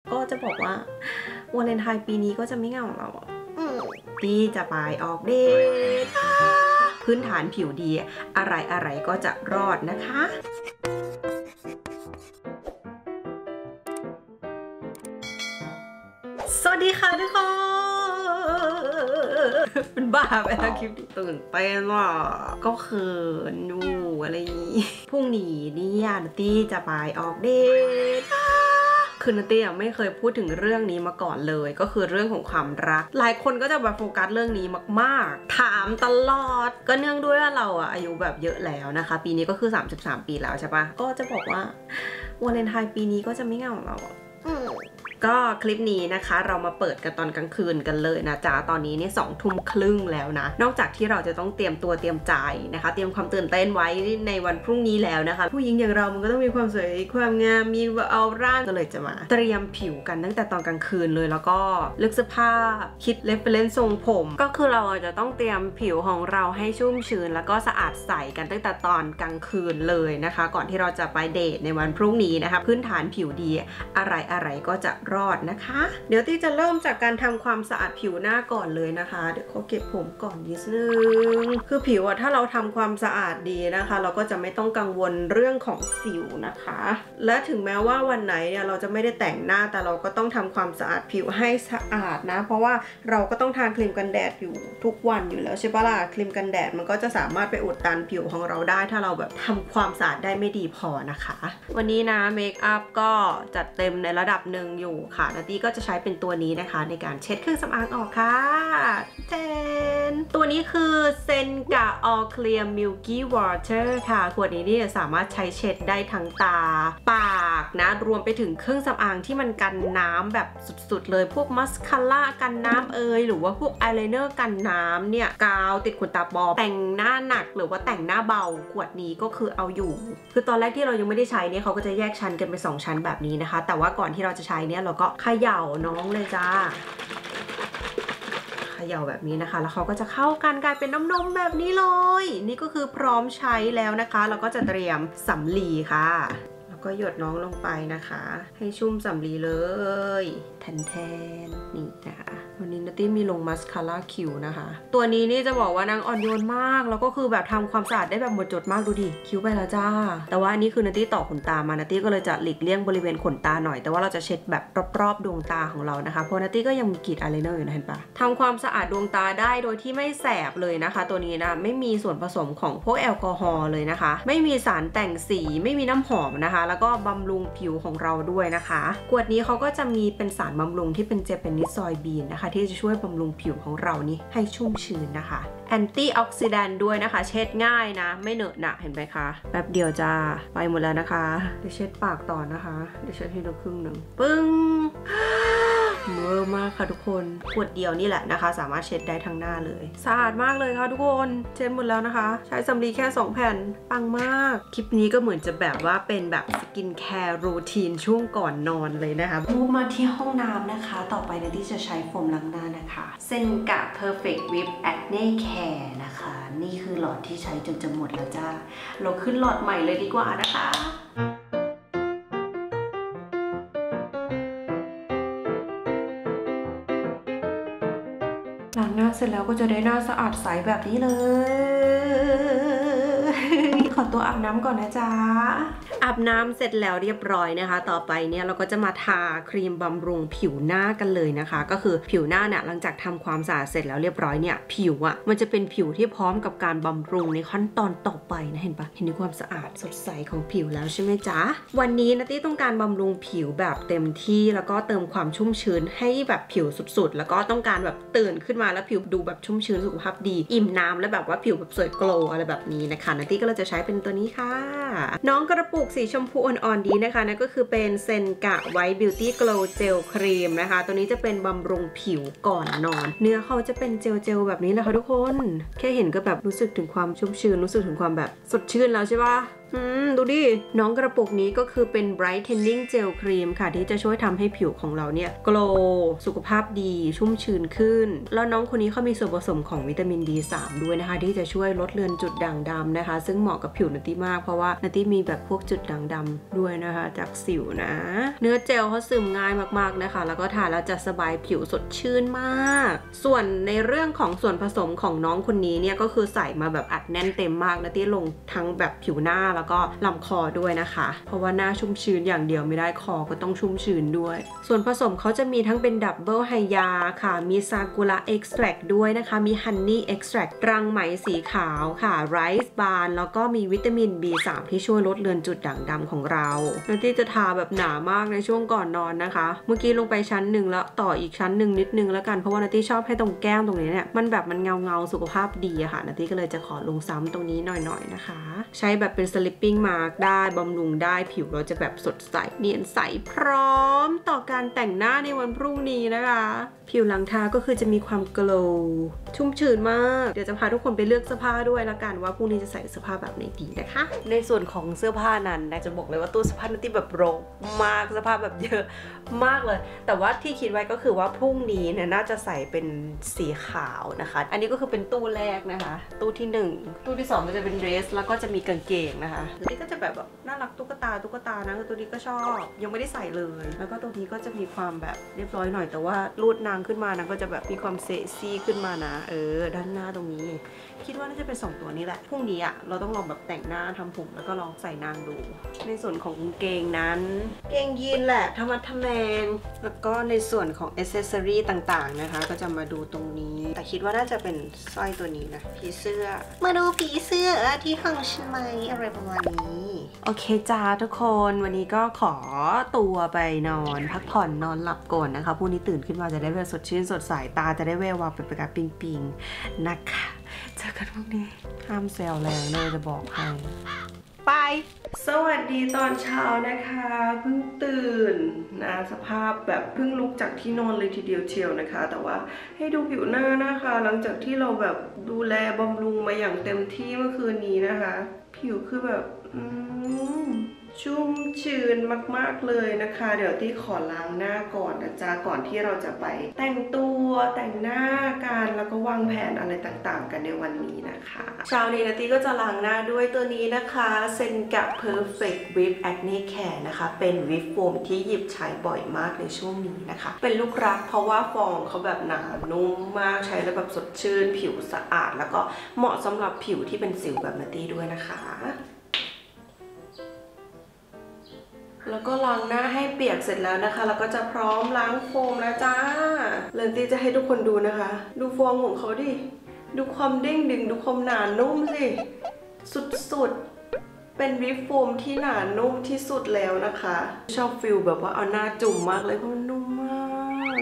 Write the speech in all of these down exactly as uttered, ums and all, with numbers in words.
ก็จะบอกว่าวาเลนไทน์ปีนี้ก็จะไม่เหงาเราที่จะไปออกเดทพื้นฐานผิวดีอะไรอะไรก็จะรอดนะคะสวัสดีค่ะทุกคนเป็นบ้าไปแล้วคลิปที่ตื่นเต้นว่ะก็คือนูอะไรอย่างนี้พรุ่งนี้เนี่ยนัตตี้จะไปออกเดทคือนัตตี้ไม่เคยพูดถึงเรื่องนี้มาก่อนเลยก็คือเรื่องของความรักหลายคนก็จะแบบโฟกัสเรื่องนี้มากๆถามตลอดก็เนื่องด้วยว่าเราอะอายุแบบเยอะแล้วนะคะปีนี้ก็คือสามสิบสามปีแล้วใช่ปะก็จะบอกว่าวาเลนไทน์ปีนี้ก็จะไม่เหงาเราก็คลิปนี้นะคะเรามาเปิดกันตอนกลางคืนกันเลยนะจ๊ะตอนนี้เนี่ยสองทุ่มครึ่งแล้วนะนอกจากที่เราจะต้องเตรียมตัวเตรียมใจนะคะเตรียมความตื่นเต้นไว้ในวันพรุ่งนี้แล้วนะคะผู้หญิงอย่างเรามันก็ต้องมีความสวยความงามมีออร่าก็เลยจะมาเตรียมผิวกันตั้งแต่ตอนกลางคืนเลยแล้วก็เลือกเสื้อผ้าคิดเรฟเฟรนซ์ทรงผมก็คือเราจะต้องเตรียมผิวของเราให้ชุ่มชื้นแล้วก็สะอาดใสกันตั้งแต่ตอนกลางคืนเลยนะคะก่อนที่เราจะไปเดทในวันพรุ่งนี้นะคะพื้นฐานผิวดีอะไรอะไรก็จะรอดนะคะเดี๋ยวตี้จะเริ่มจากการทำความสะอาดผิวหน้าก่อนเลยนะคะเดี๋ยวเขาเก็บผมก่อนนิดนึงคือผิวอะถ้าเราทำความสะอาดดีนะคะเราก็จะไม่ต้องกังวลเรื่องของสิวนะคะและถึงแม้ว่าวันไหนเนี่ยเราจะไม่ได้แต่งหน้าแต่เราก็ต้องทำความสะอาดผิวให้สะอาดนะเพราะว่าเราก็ต้องทาครีมกันแดดอยู่ทุกวันอยู่แล้วใช่ปะล่ะครีมกันแดดมันก็จะสามารถไปอุดตันผิวของเราได้ถ้าเราแบบทำความสะอาดได้ไม่ดีพอนะคะวันนี้นะเมคอัพก็จัดเต็มในระดับหนึ่งอยู่ค่ะนัตตี้ก็จะใช้เป็นตัวนี้นะคะในการเช็ดเครื่องสำอางออกค่ะเทนตัวนี้คือเซนกะ All Clear Milky Water ค่ะขวดนี้นี่สามารถใช้เช็ดได้ทั้งตาปากนะรวมไปถึงเครื่องสำอางที่มันกันน้ำแบบสุดๆเลยพวกมัสคาร่ากันน้ำเอยหรือว่าพวกอายไลเนอร์กันน้ำเนี่ยกาวติดขนตาปลอมแต่งหน้าหนักหรือว่าแต่งหน้าเบาขวดนี้ก็คือเอาอยู่คือตอนแรกที่เรายังไม่ได้ใช้เนี่ยเขาก็จะแยกชั้นกันเป็นสองชั้นแบบนี้นะคะแต่ว่าก่อนที่เราจะใช้เนี่ยเราก็เขย่าน้องเลยจ้าเขย่าแบบนี้นะคะแล้วเขาก็จะเข้ากันกลายเป็นน้ำนมแบบนี้เลยนี่ก็คือพร้อมใช้แล้วนะคะเราก็จะเตรียมสำลีค่ะแล้วก็หยดน้องลงไปนะคะให้ชุ่มสำลีเลยแทนๆนี่นะคะวันนี้นัตตี้มีลงมัสคาร่าคิ้วนะคะตัวนี้นี่จะบอกว่านางอ่อนโยนมากแล้วก็คือแบบทำความสะอาดได้แบบหมดจดมากดูดิคิ้วไปแล้วจ้าแต่ว่าอันนี้คือนัตตี้ต่อขนตามานัตตี้ก็เลยจะหลีกเลี่ยงบริเวณขนตาหน่อยแต่ว่าเราจะเช็ดแบบรอบๆดวงตาของเรานะคะเพราะนัตตี้ก็ยังมีกรีดอายไลเนอร์อยู่นะเห็นปะทำความสะอาดดวงตาได้โดยที่ไม่แสบเลยนะคะตัวนี้นะไม่มีส่วนผสมของพวกแอลกอฮอล์เลยนะคะไม่มีสารแต่งสีไม่มีน้ำหอมนะคะแล้วก็บำรุงผิวของเราด้วยนะคะขวดนี้เขาก็จะมีเป็นสารบำรุงที่เป็นเจแปนิสซอยบีนนะคะที่จะช่วยบำรุงผิวของเรานี่ให้ชุ่มชื้นนะคะแอนตี้ออกซิแดนต์ด้วยนะคะเช็ดง่ายนะไม่เหนอะหนะเห็นไหมคะแป๊บเดียวจ้าไปหมดแล้วนะคะเดี๋ยวเช็ดปากต่อนะคะเดี๋ยวเช็ดให้ดูครึ่งหนึ่งปึ้งเวอร์มากค่ะทุกคนขวดเดียวนี่แหละนะคะสามารถเช็ดได้ทั้งหน้าเลยสะอาดมากเลยค่ะทุกคนเช็ดหมดแล้วนะคะใช้สำลีแค่สองแผ่นปังมากคลิปนี้ก็เหมือนจะแบบว่าเป็นแบบสกินแคร์รูทีนช่วงก่อนนอนเลยนะคะมูมาที่ห้องน้ำนะคะต่อไปนะที่จะใช้โฟมล้างหน้านะคะเซนกะ Perfect Whip Acne Care นะคะนี่คือหลอดที่ใช้จนจะหมดแล้วจ้าเราขึ้นหลอดใหม่เลยดีกว่านะคะล้างหน้าเสร็จแล้วก็จะได้หน้าสะอาดใสแบบนี้เลยขอตัวอาบน้ำก่อนนะจ๊ะอาบน้ำเสร็จแล้วเรียบร้อยนะคะต่อไปเนี่ยเราก็จะมาทาครีมบำรุงผิวหน้ากันเลยนะคะก็คือผิวหน้าเนี่ยหลังจากทำความสะอาดเสร็จแล้วเรียบร้อยเนี่ยผิวอ่ะมันจะเป็นผิวที่พร้อมกับการบำรุงในขั้นตอนต่อไปนะเห็นปะเห็นในความสะอาดสดใสของผิวแล้วใช่ไหมจ๊ะวันนี้นัตตี้ต้องการบำรุงผิวแบบเต็มที่แล้วก็เติมความชุ่มชื้นให้แบบผิวสุดๆแล้วก็ต้องการแบบตื่นขึ้นมาแล้วผิวดูแบบชุ่มชื้นสุขภาพดีอิ่มน้ำและแบบว่าผิวแบบสวยโกลว์อะไรแบบนี้นะคะนัตตี้ก็เลยจะใช้เป็นตัวนี้ค่ะน้องกระปุกสีชมพูอ่อนๆดีนะคะนั่นก็คือเป็นเซนกะไวท์บิวตี้โกลว์เจลครีมนะคะตัวนี้จะเป็นบำรุงผิวก่อนนอนเนื้อเขาจะเป็นเจลเจลแบบนี้แหละค่ะทุกคนแค่เห็นก็แบบรู้สึกถึงความชุ่มชื้นรู้สึกถึงความแบบสดชื่นแล้วใช่ปะอืมดูดิน้องกระปุกนี้ก็คือเป็น brightening gel cream ค่ะที่จะช่วยทำให้ผิวของเราเนี่ย glow สุขภาพดีชุ่มชื้นขึ้นแล้วน้องคนนี้เขามีส่วนผสมของวิตามิน ดี สาม ด้วยนะคะที่จะช่วยลดเลือนจุดด่างดำนะคะซึ่งเหมาะกับผิวนัตตี้มากเพราะว่านัตตี้มีแบบพวกจุดด่างดำด้วยนะคะจากสิวนะเนื้อเจลเขาซึมง่ายมากๆนะคะแล้วก็ทาแล้วจะสบายผิวสดชื่นมากส่วนในเรื่องของส่วนผสมของน้องคนนี้เนี่ยก็คือใส่มาแบบอัดแน่นเต็มมากนัตตี้ลงทั้งแบบผิวหน้าแล้วก็ลำคอด้วยนะคะเพราะว่าหน้าชุ่มชื้นอย่างเดียวไม่ได้คอก็ต้องชุ่มชื้นด้วยส่วนผสมเขาจะมีทั้งเป็นดับเบิลไฮยาค่ะมีซากุระเอ็กซ์แทรคด้วยนะคะมีฮันนี่เอ็กซ์แทรครังไหมสีขาวค่ะไรซ์บาร์แล้วก็มีวิตามิน บี สาม ที่ช่วยลดเลือนจุดด่างดำของเรานัตตี้จะทาแบบหนามากในช่วงก่อนนอนนะคะเมื่อกี้ลงไปชั้นหนึ่งแล้วต่ออีกชั้นหนึ่งนิดนึงแล้วกันเพราะว่านัตตี้ชอบให้ตรงแก้มตรงนี้เนี่ยมันแบบมันเงาเงาสุขภาพดีอะค่ะนัตตี้ก็เลยจะขอลงซ้ำตรงนี้หน่อยๆนะคะใช้แบบเป็นสลิปปิ้งมาร์กได้บำรุงได้ผิวเราจะแบบสดใสเนียนใสพร้อมต่อการแต่งหน้าในวันพรุ่งนี้นะคะผิวหลังทาก็คือจะมีความโกลว์ชุ่มชื้นมากเดี๋ยวจะพาทุกคนไปเลือกเสื้อผ้าด้วยละกันว่าพรุ่งนี้จะใส่เสื้อผ้าแบบไหนดีนะคะในส่วนของเสื้อผ้านั้นนะจะบอกเลยว่าตู้เสื้อผ้านัตตี้แบบรกมากเสื้อผ้าแบบเยอะมากเลยแต่ว่าที่คิดไว้ก็คือว่าพรุ่งนี้เนี่ยน่าจะใส่เป็นสีขาวนะคะอันนี้ก็คือเป็นตู้แรกนะคะตู้ที่หนึ่งตู้ที่สองก็จะเป็นเดรสแล้วก็จะมีกางเกงนะคะนี่ก็จะแบบแบบน่ารักตุ๊กตาตุ๊กตานะตัวนี้ก็ชอบยังไม่ได้ใส่เลยแล้วก็ตัวนี้ก็จะมีความแบบเรียบร้อยหน่อยแต่ว่ารูดนางขึ้นมานะก็จะแบบมีความเซ็กซี่ขึ้นมานะเออด้านหน้าตรงนี้คิดว่าน่าจะเป็นสองตัวนี้แหละพรุ่งนี้อ่ะเราต้องลองแบบแต่งหน้าทำผมแล้วก็ลองใส่นางดูในส่วนของกางเกงนั้นเกงยีนแหละธรรมะทแมงแล้วก็ในส่วนของอิสเซสซอรี่ต่างๆนะคะก็จะมาดูตรงนี้แต่คิดว่าน่าจะเป็นสร้อยตัวนี้นะผีเสื้อมาดูผีเสื้อที่ห้องฉันไหมอะไรประมาณนี้โอเคจ้าทุกคนวันนี้ก็ขอตัวไปนอนพักผ่อนนอนหลับก่อนนะคะพรุ่งนี้ตื่นขึ้นมาจะได้แบบสดชื่นสดใสตาจะได้แวววาวเป็นประกายปิงๆนะคะเจอกันพรุ่งนี้ห้ามแซวแรงเลยจะบอกให้ไปสวัสดีตอนเช้านะคะเพิ่งตื่นนะสภาพแบบเพิ่งลุกจากที่นอนเลยทีเดียวเชียวนะคะแต่ว่าให้ดูผิวหน้านะคะหลังจากที่เราแบบดูแลบำรุงมาอย่างเต็มที่เมื่อคืนนี้นะคะผิวคือแบบอืมชุ่มชื้นมากๆเลยนะคะเดี๋ยวตี้ขอล้างหน้าก่อนนะจ๊ะก่อนที่เราจะไปแต่งตัวแต่งหน้ากันแล้วก็วางแผนอะไรต่างๆกันในวันนี้นะคะเช้านี้นะตี้ก็จะล้างหน้าด้วยตัวนี้นะคะเซนกะ Perfect Whip Acne Care นะคะเป็นวิปโฟมที่หยิบใช้บ่อยมากในช่วงนี้นะคะเป็นลูกรักเพราะว่าฟองเขาแบบหนานุ่มมากใช้แล้วแบบสดชื่นผิวสะอาดแล้วก็เหมาะสำหรับผิวที่เป็นสิวแบบนัตตี้ด้วยนะคะแล้วก็ล้างหน้าให้เปียกเสร็จแล้วนะคะแล้วก็จะพร้อมล้างโฟมแล้วจ้าเลนตี้จะให้ทุกคนดูนะคะดูฟองของเขาดิดูความเด้งดึงดูความหนานุ่มสิสุดๆเป็นวิปโฟมที่หนานุ่มที่สุดแล้วนะคะชอบฟิลแบบว่าเอาหน้าจุ่มมากเลยเพราะมันนุ่มมาก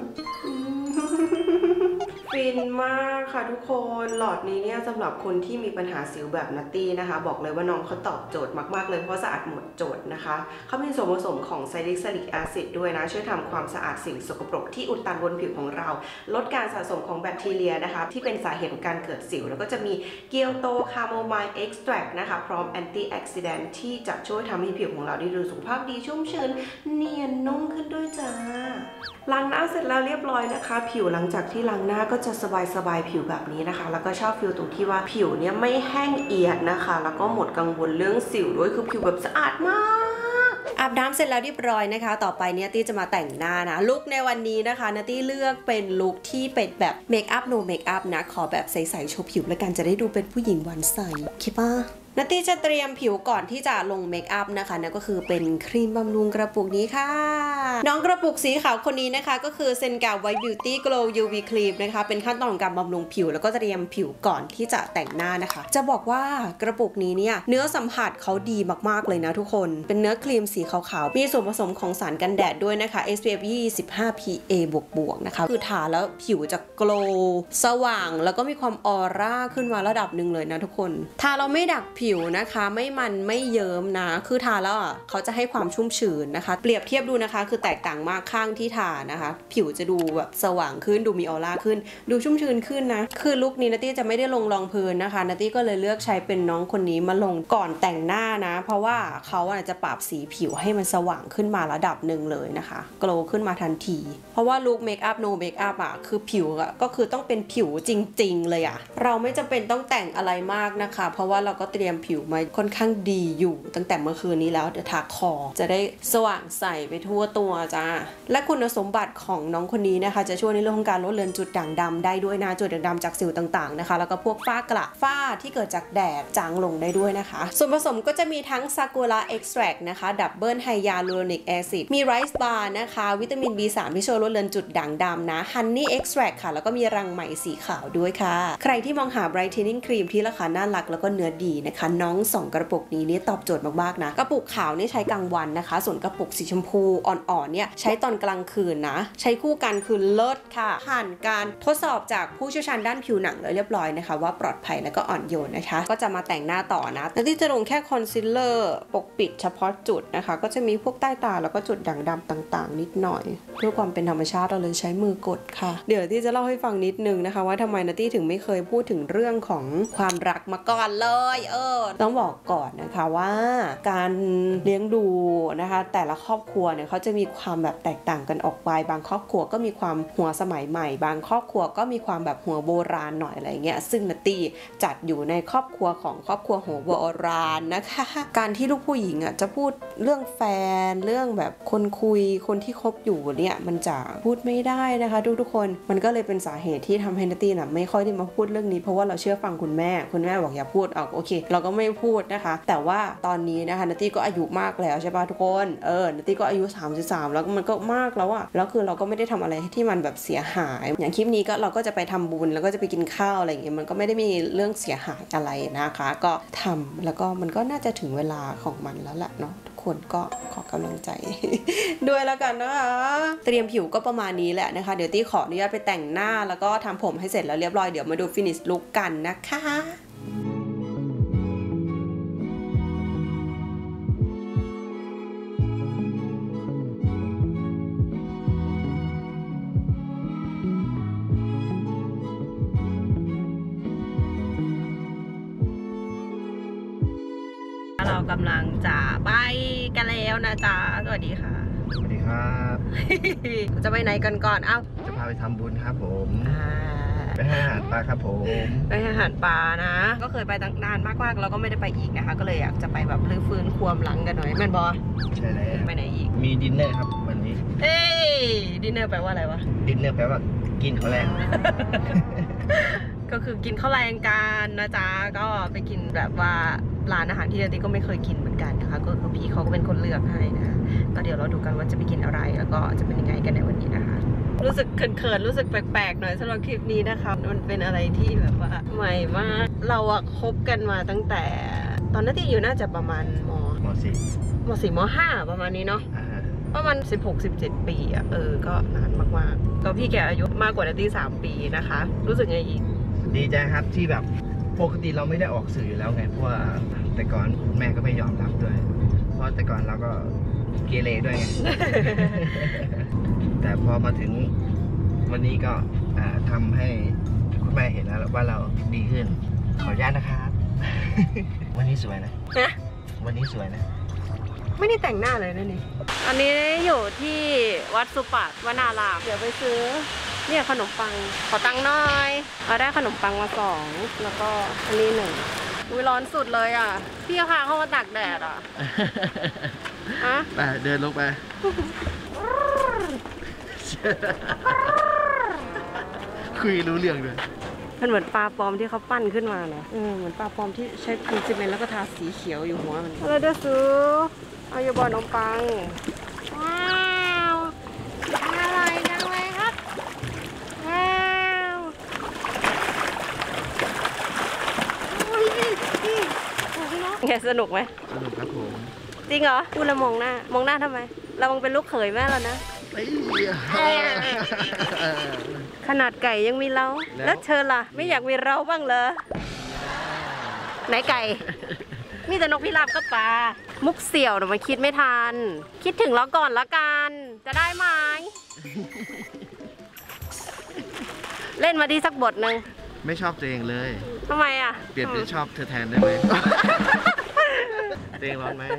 ฟินมากค่ะทุกคนหลอดนี้เนี่ยสำหรับคนที่มีปัญหาสิวแบบนัตตี้นะคะบอกเลยว่าน้องเขาตอบโจทย์มากๆเลยเพราะสะอาดหมดจดนะคะเขามีส่วนผสมของไซลิซิลิกแอซิดด้วยนะช่วยทำความสะอาดสิ่งสกปรกที่อุดตันบนผิวของเราลดการสะสมของแบคทีเรียนะคะที่เป็นสาเหตุของการเกิดสิวแล้วก็จะมีเกียวโตคาโมไมล์เอ็กซ์แทรคนะคะพร้อมแอนตี้ออกซิแดนท์ที่จะช่วยทำให้ผิวของเราได้ดูสุขภาพดีชุ่มชื้นเนียนนุ่มขึ้นด้วยจ้าล้างหน้าเสร็จแล้วเรียบร้อยนะคะผิวหลังจากที่ล้างหน้าก็จะสบายสบายผิวแบบนี้นะคะแล้วก็ชอบฟิลตรงที่ว่าผิวเนี่ยไม่แห้งเอียดนะคะแล้วก็หมดกังวลเรื่องสิวด้วยคือผิวแบบสะอาดมากอาบน้ำเสร็จแล้วเรียบร้อยนะคะต่อไปเนี่ยตี้จะมาแต่งหน้านะลุคในวันนี้นะคะนัตตี้เลือกเป็นลุคที่เป็นแบบเมคอัพโนเมคอัพนะขอแบบใสๆโชว์ผิวแล้วกันจะได้ดูเป็นผู้หญิงหวานใสคิดป่ะนัตตี้จะเตรียมผิวก่อนที่จะลงเมคอัพนะคะนั่นก็คือเป็นครีมบำรุงกระปุกนี้ค่ะน้องกระปุกสีขาวคนนี้นะคะก็คือเซนกา White Beauty Glow ยู วี Cream นะคะเป็นขั้นตอนของการบำรุงผิวแล้วก็เตรียมผิวก่อนที่จะแต่งหน้านะคะจะบอกว่ากระปุกนี้เนี่ยเนื้อสัมผัสเขาดีมากๆเลยนะทุกคนเป็นเนื้อครีมสีขาวๆมีส่วนผสมของสารกันแดดด้วยนะคะ เอส พี เอฟ ยี่สิบห้า พี เอ บวกๆนะคะคือทาแล้วผิวจะโกลว์สว่างแล้วก็มีความออร่าขึ้นมาระดับหนึ่งเลยนะทุกคนทาเราไม่ดักผิวผิวนะคะไม่มันไม่เยิ้มนะคือทาแล้วอ่ะเขาจะให้ความชุ่มชื้นนะคะเปรียบเทียบดูนะคะคือแตกต่างมากข้างที่ทานะคะผิวจะดูแบบสว่างขึ้นดูมีออร่าขึ้นดูชุ่มชื้นขึ้นนะคือลุคนี้นัตตี้จะไม่ได้ลงรองพื้นนะคะนัตตี้ก็เลยเลือกใช้เป็นน้องคนนี้มาลงก่อนแต่งหน้านะเพราะว่าเขาอาจจะปรับสีผิวให้มันสว่างขึ้นมาระดับหนึ่งเลยนะคะโกลว์ขึ้นมาทันทีเพราะว่าลุคเมคอัพโนเมคอัพอ่ะคือผิวอ่ะก็คือต้องเป็นผิวจริงๆเลยอ่ะเราไม่จำเป็นต้องแต่งอะไรมากนะคะเพราะว่าเราก็เตรียมผิวมาค่อนข้างดีอยู่ตั้งแต่เมื่อคืนนี้แล้วเดี๋ยวทาคอจะได้สว่างใสไปทั่วตัวจ้าและคุณสมบัติของน้องคนนี้นะคะจะช่วยในเรื่องของการลดเลือนจุดด่างดำได้ด้วยนะจุดด่างดำจากสิวต่างๆนะคะแล้วก็พวกฝ้ากระฝ้าที่เกิดจากแดดจางลงได้ด้วยนะคะส่วนผสมก็จะมีทั้งซากุระเอ็กซ์แทรคนะคะดับเบิลไฮยาลูโรนิกแอซิดมีไรซ์บาร์นะคะวิตามิน บี สาม ที่ช่วยลดเลือนจุดด่างดำนะฮันนี่เอ็กซ์แทรคค่ะแล้วก็มีรังไหมสีขาวด้วยค่ะใครที่มองหา brightening cream ที่ราคาน่ารักแล้วก็เนื้อดีนะคะน้องสองกระปุกนี้นี่ตอบโจทย์มากๆนะกระปุกขาวนี่ใช้กลางวันนะคะส่วนกระปุกสีชมพูอ่อนๆเนี่ยใช้ตอนกลางคืนนะใช้คู่กันคือเลิศค่ะผ่านการทดสอบจากผู้เชี่ยวชาญด้านผิวหนังเลยเรียบร้อยนะคะว่าปลอดภัยแล้วก็อ่อนโยนนะคะก็จะมาแต่งหน้าต่อนะแต่ที่จะลงแค่คอนซีลเลอร์ปกปิดเฉพาะจุดนะคะก็จะมีพวกใต้ตาแล้วก็จุดด่างดำต่างๆนิดหน่อยเพื่อความเป็นธรรมชาติเราเลยใช้มือกดค่ะเดี๋ยวที่จะเล่าให้ฟังนิดนึงนะคะว่าทำไมนัตตี้ถึงไม่เคยพูดถึงเรื่องของความรักมาก่อนเลยเออต้องบอกก่อนนะคะว่าการเลี้ยงดูนะคะแต่ละครอบครัวเนี่ยเขาจะมีความแบบแตกต่างกันออกไปบางครอบครัวก็มีความหัวสมัยใหม่บางครอบครัวก็มีความแบบหัวโบราณหน่อยอะไรเงี้ยซึ่งนัตตี้จัดอยู่ในครอบครัวของครอบครัวหัวโบราณนะคะการที่ลูกผู้หญิงอ่ะจะพูดเรื่องแฟนเรื่องแบบคนคุยคนที่คบอยู่เนี่ยมันจะพูดไม่ได้นะคะทุกๆคนมันก็เลยเป็นสาเหตุที่ทำให้นัตตี้น่ะไม่ค่อยได้มาพูดเรื่องนี้เพราะว่าเราเชื่อฟังคุณแม่คุณแม่บอกอย่าพูดเอาโอเคเราก็ไม่พูดนะคะแต่ว่าตอนนี้นะคะนัตตี้ก็อายุมากแล้วใช่ป่ะทุกคนเออนัตตี้ก็อายุสามสิบสามแล้วมันก็มากแล้วอะแล้วคือเราก็ไม่ได้ทำอะไรที่มันแบบเสียหายอย่างคลิปนี้ก็เราก็จะไปทำบุญแล้วก็จะไปกินข้าวอะไรอย่างเงี้ยมันก็ไม่ได้มีเรื่องเสียหายอะไรนะคะก็ทำแล้วก็มันก็น่าจะถึงเวลาของมันแล้วแหละเนาะทุกคนก็ขอกำลังใจ ด้วยแล้วกันนะคะเตรียมผิวก็ประมาณนี้แหละนะคะเดี๋ยวตี้ขออนุญาตไปแต่งหน้าแล้วก็ทำผมให้เสร็จแล้วเรียบร้อยเดี๋ยวมาดูฟินิชลุคกันนะคะเรากำลังจะไปกันแล้วนะจ๊ะสวัสดีค่ะสวัสดีครับจะไปไหนกันก่อนเอ้าจะพาไปทำบุญครับผมไปให้อาหารปลาครับผมไปให้อาหารปลานะก็เคยไปตั้งนานมากๆแล้วก็ไม่ได้ไปอีกนะคะก็เลยอยากจะไปแบบรื้อฟื้นความหลังกันหน่อยแม่นบอใช่แล้วไปไหนอีกมีดินเนอร์ครับวันนี้เอ้ยดินเนอร์แปลว่าอะไรวะดินเนอร์แปลว่ากินข้าวแรงก็คือกินข้าวแรงกันนะจ๊ะก็ไปกินแบบว่าร้านอาหารที่นัตตี้ก็ไม่เคยกินเหมือนกันนะคะก็คือพี่เขาก็เป็นคนเลือกให้นะก็เดี๋ยวเราดูกันว่าจะไปกินอะไรแล้วก็จะเป็นยังไงกันในวันนี้นะคะรู้สึกเขินๆรู้สึกแปลกๆหน่อยสำหรับคลิปนี้นะคะมันเป็นอะไรที่แบบว่าใหม่มากเราอะคบกันมาตั้งแต่ตอนนัตตี้อยู่น่าจะประมาณมมสี่มสี่มห้าประมาณนี้เนาะประมาณสิบหก สิบเจ็ดปีอะเออก็นานมากๆก็พี่แกอายุมากกว่านัตตี้สามปีนะคะรู้สึกไงอีกดีใจครับที่แบบปกติเราไม่ได้ออกสื่ออยู่แล้วไงเพราะว่าแต่ก่อนแม่ก็ไม่ยอมรับด้วยเพราะแต่ก่อนเราก็เกเรด้วยไง แต่พอมาถึงวันนี้ก็ทำให้คุณแม่เห็นแล้วว่าเราดีขึ้นขออนุญาตนะครับ วันนี้สวยนะวันนี้สวยนะไม่ได้แต่งหน้าเลยนะนี่อันนี้อยู่ที่วัดสุปัตวนารามเดี๋ยวไปซื้อเนี่ยขนมปังขอตังค์หน่อยเราได้ขนมปังมาสองแล้วก็อันนี้หนึ่งอุ้ยร้อนสุดเลยอ่ะพี่พาเข้ามาตากแดดอ่ะอะไปเดินลงไปคุยรู้เรื่องเลยมันเหมือนปลาปลอมที่เขาปั้นขึ้นมาเนาะเออเหมือนปลาปลอมที่ใช้ปูนซีเมนต์แล้วก็ทาสีเขียวอยู่หัวมันเราจะซื้อเอาอยู่บ่อขนมปังว้าวอร่อยจังเลยครับว้าวแกสนุกไหมสนุกครับผมจริงเหรอพูดแล้วมองหน้ามองหน้าทำไมเรามองเป็นลูกเขยแม่แล้วนะขนาดไก่ยังมีเราแล้วเธอล่ะไม่อยากมีเราบ้างเหรอไหนไก่มีแต่นกพิราบกับปลามุกเสี่ยวแต่มันคิดไม่ทันคิดถึงเราก่อนละกันจะได้ไหม เล่นมาดีสักบทหนึ่งไม่ชอบตัวเองเลยทำไมอ่ะเปลี่ยนเป็นชอบเธอแทนได้ไหมตัวเองร้อนไหม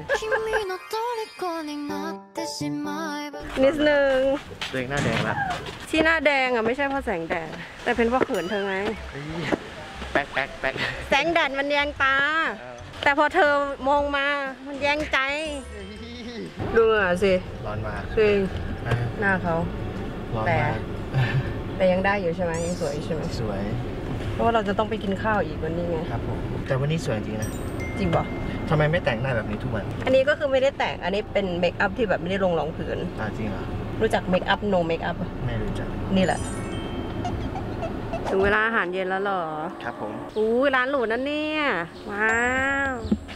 นิดนึงตัวเองหน้าแดงละที่หน้าแดงอ่ะไม่ใช่เพราะแสงแดดแต่เป็นเพราะเขินเธอไงแป๊กแป๊กแป๊กแสงแดดมันแยงตาแต่พอเธอมองมามันแยงใจดูอ่ะสิร้อนมากจริงหน้าเขาร้อนมากแต่ยังได้อยู่ใช่ไหมยังสวยใช่ไหมสวยเพราะว่าเราจะต้องไปกินข้าวอีกวันนี้ไงครับผมแต่วันนี้สวยจริงนะจริงป่ะทำไมไม่แต่งหน้าแบบนี้ทุกวันอันนี้ก็คือไม่ได้แต่งอันนี้เป็นเมคอัพที่แบบไม่ได้ลงรองพื้นอ่าจริงเหรอรู้จักเมคอัพโนเมคอัพไม่รู้จักนี่แหละถึงเวลาอาหารเย็นแล้วเหรอครับผมอู้ร้านหรูนั่นเนี่ยว้าว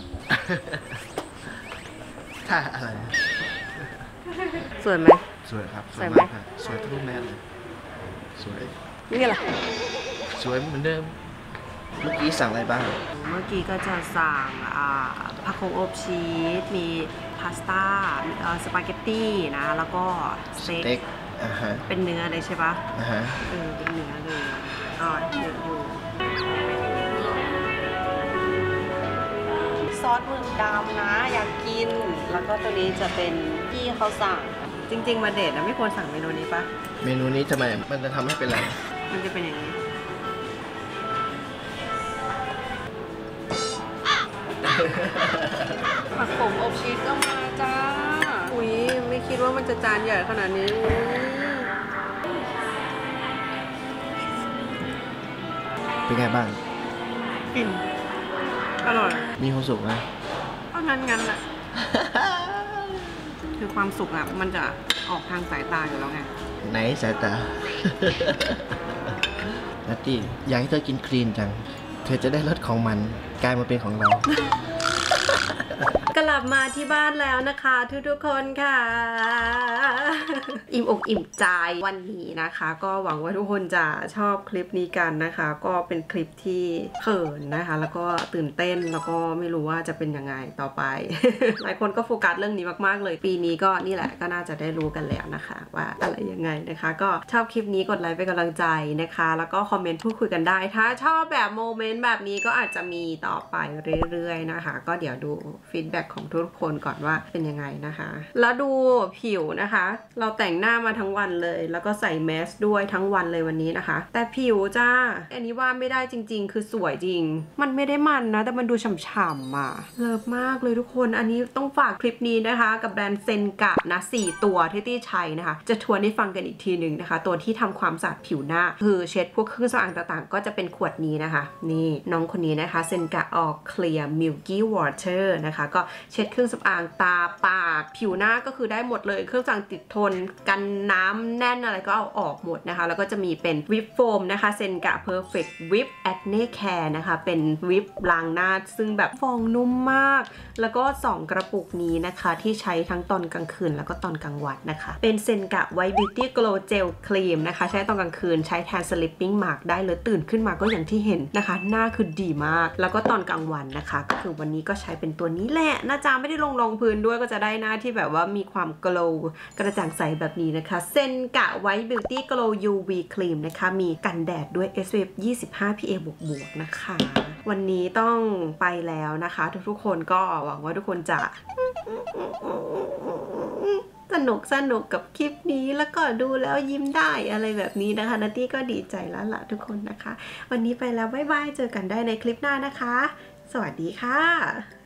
ท่าอะไรสวยไหมสวยครับสวยไหมสวยทุกแม่เลยสวยนี่แหละสวยเหมือนเดิมเมื่อกี้สั่งอะไรบ้างเมื่อกี้ก็จะสั่งผักโขมอบชีสมีพาสต้าสปาเกตตี้นะแล้วก็สเต็กเป็นเนื้อเลยใช่ปะเออเป็นเนื้อเลยก็เยอะอยู่ซอสหมึกดำนะอยากกินแล้วก็ตัวนี้จะเป็นที่เขาสั่งจริงๆมาเดทนะไม่ควรสั่งเมนูนี้ปะเมนูนี้ทำไมมันจะทำให้เป็นอะไรมันจะเป็นอย่างนี้ผักโขมอบชีสก็มาจ้าอุ้ยไม่คิดว่ามันจะจานใหญ่ขนาดนี้เป็นไงบ้างกินอร่อยมีความสุขไหมก็งั้นงั้นแหละคือความสุขอ่ะมันจะออกทางสายตาอยู่แล้วไงไหนสายตานัตตี้อยากให้เธอกินคลีนจังเธอจะได้รสของมันกลายมาเป็นของเรากลับมาที่บ้านแล้วนะคะทุกๆคนค่ะอิ่มอกอิ่มใจวันนี้นะคะก็หวังว่าทุกคนจะชอบคลิปนี้กันนะคะก็เป็นคลิปที่เขินนะคะแล้วก็ตื่นเต้นแล้วก็ไม่รู้ว่าจะเป็นยังไงต่อไป หลายคนก็โฟกัสเรื่องนี้มากๆเลยปีนี้ก็นี่แหละก็น่าจะได้รู้กันแล้วนะคะว่าอะไรยังไงนะคะก็ชอบคลิปนี้กดไลค์เป็นกำลังใจนะคะแล้วก็คอมเมนต์พูดคุยกันได้ถ้าชอบแบบโมเมนต์แบบนี้ก็อาจจะมีต่อไปเรื่อยๆนะคะก็เดี๋ยวดูฟีดแบ็กของทุกคนก่อนว่าเป็นยังไงนะคะแล้วดูผิวนะคะเราแต่งหน้ามาทั้งวันเลยแล้วก็ใส่แมสด้วยทั้งวันเลยวันนี้นะคะแต่ผิวจ้าอันนี้ว่าไม่ได้จริงๆคือสวยจริงมันไม่ได้มันนะแต่มันดูฉ่ำๆอ่ะเลิฟมากเลยทุกคนอันนี้ต้องฝากคลิปนี้นะคะกับแบรนด์เซนกะนะสี่ตัวที่ตี้ใช้นะคะจะทวนให้ฟังกันอีกทีหนึ่งนะคะตัวที่ทำความสะอาดผิวหน้าคือเช็ดพวกเครื่องสำอางต่างๆก็จะเป็นขวดนี้นะคะนี่น้องคนนี้นะคะเซนกะออกเคลียร์มิลกี้วอเตอร์นะคะก็เช็ดเครื่องสำอางตาปากผิวหน้าก็คือได้หมดเลยเครื่องสำอางติดทนกันน้ำแน่นอะไรก็เอาออกหมดนะคะแล้วก็จะมีเป็นวิปโฟมนะคะเซนกะ Perfect Whip Acne Care นะคะเป็นวิปล้างหน้าซึ่งแบบฟองนุ่มมากแล้วก็สองกระปุกนี้นะคะที่ใช้ทั้งตอนกลางคืนแล้วก็ตอนกลางวันนะคะเป็นเซนกะ White Beauty Glow Gel Cream นะคะใช้ตอนกลางคืนใช้แทน Sleeping Mask ได้เลยตื่นขึ้นมาก็อย่างที่เห็นนะคะหน้าคือดีมากแล้วก็ตอนกลางวันนะคะก็คือวันนี้ก็ใช้เป็นตัวนี้แหละหน้าจาไม่ได้ลงรองพื้นด้วยก็จะได้หน้าที่แบบว่ามีความ glow กระจ่างใสแบบนี้นะคะเซนกะ White Beauty Glow ยู วี Cream นะคะมีกันแดดด้วย เอส พี เอฟ ยี่สิบห้า พี เอ บวกบวกนะคะวันนี้ต้องไปแล้วนะคะทุกๆคนก็หวังว่าทุกคนจะสนุกสนุกกับคลิปนี้แล้วก็ดูแล้วยิ้มได้อะไรแบบนี้นะคะนัตตี้ก็ดีใจแล้วล่ะทุกคนนะคะวันนี้ไปแล้วบ๊ายบายเจอกันได้ในคลิปหน้านะคะสวัสดีค่ะ